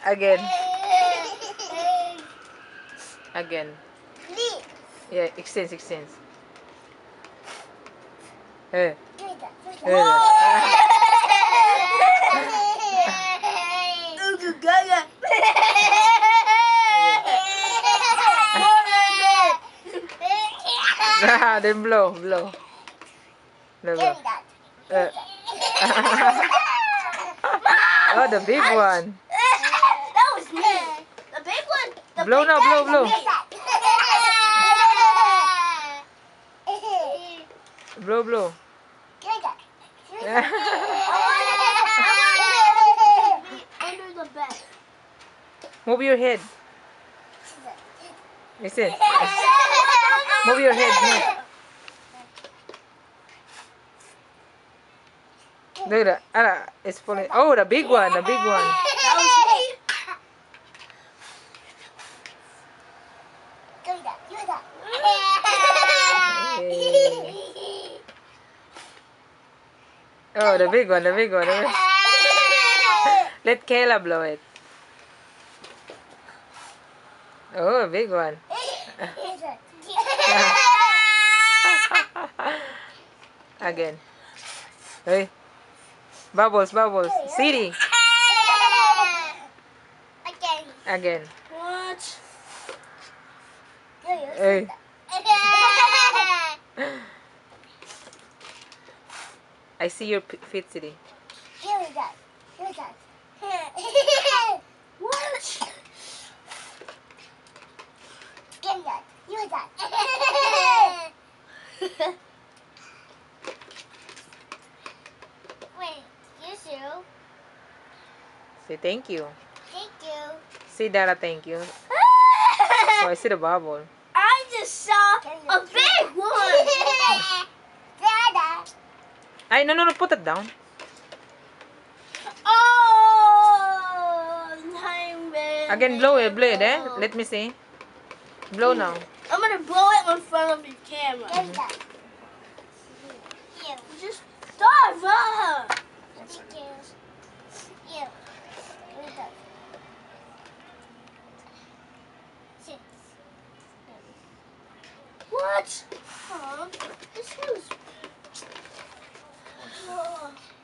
Again. Again. Yeah, exchange. Hey. Then blow. Blow. Oh, the big one. That was me. The big one. Blow now, blow. Blow. Under the bed. Move your head. Listen. Move your head. Move. Look at that. It's falling. Oh, the big one. That was me. Oh, the big one. Let Kayla blow it. Oh, a big one. Again. Hey. Bubbles. City. Again. What? Hey. I see your feet, City. What? Wait, you too. Say thank you. Thank you. Say Dada thank you. Oh, I see the bubble. I just saw a big one. Ay, no, put it down. Oh, nightmare. Again, blow it, eh? Let me see. Blow now. I'm gonna blow it in front of the camera. Just stop. What? This was.